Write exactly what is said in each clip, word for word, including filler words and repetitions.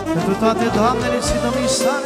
pentru toate doamnele și domnișoare.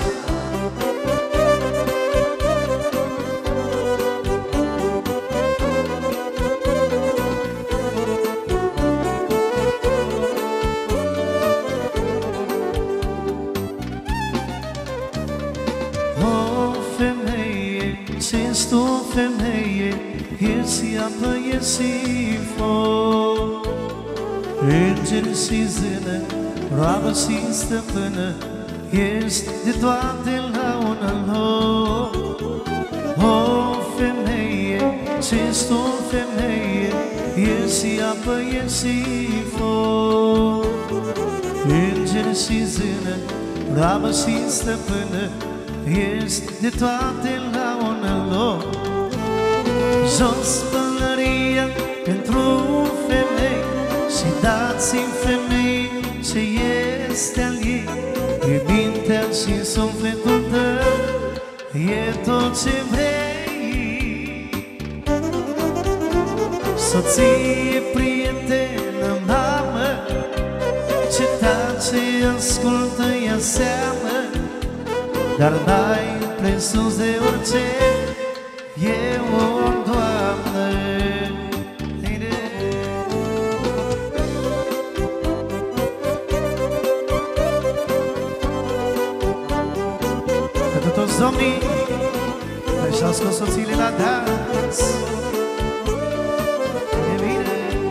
O femeie, ce ești tu, femeie, ești apă, ești foc, înger și zână, roabă și stăpână, ești de toate la un loc. O femeie, ce ești tu, femeie, ești apă, ești foc, înger și zână, roabă și stăpână, ești de toate la un loc. Jos pălăria pentru femei și dați-mi femei ce este al ei. E mintea și sufletul tău, e tot ce vrei. Soție, prietenă, mamă, ce tace, ascultă, ia seamă, dar n-ai presus de orice, e o doamnă. Pentru toți domnii care și-au scos soțiile la dans, e bine.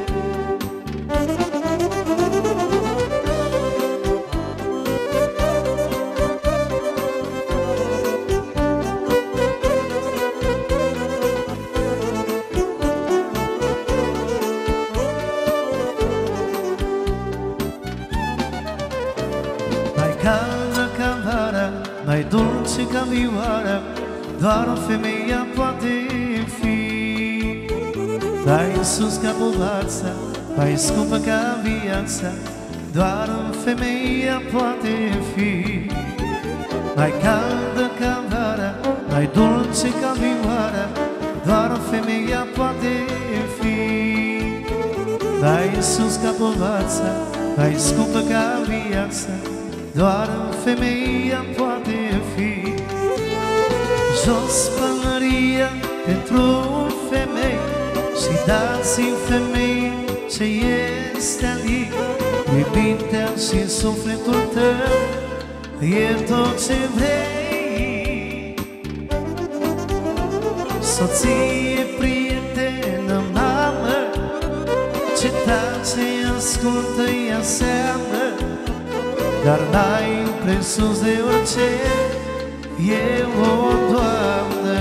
Caldă ca vara, mai dulce ca vioara, doar o femeie poate fi. Mai sus ca povața, mai scumpă ca viața, doar o femeie poate fi. Mai caldă ca vara, mai dulce ca vioara, doar o femeie poate fi. Mai sus ca povața, mai scumpă ca viața, doar femeia poate fi. Jos pălăria pentru femei și dați-mi femei ce este al ei. E mintea și sufletul tău, e tot ce vrei. Soție, prietenă, mamă, ce tace, ascultă, ia seamă, dar n-ai presus de orice, e o doamnă.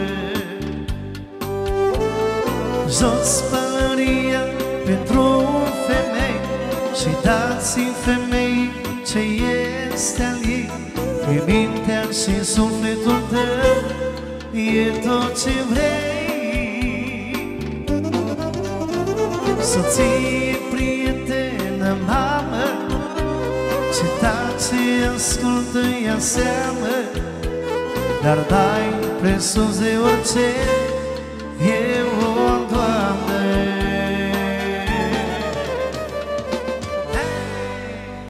Jos pălăria pentru femei și dați-mi femei ce este al ei. E mintea și sufletul tău, e tot ce vrei. Soție, prietenă, mamă, ce tace, ascultă, ia seamă, dar dai presus de orice,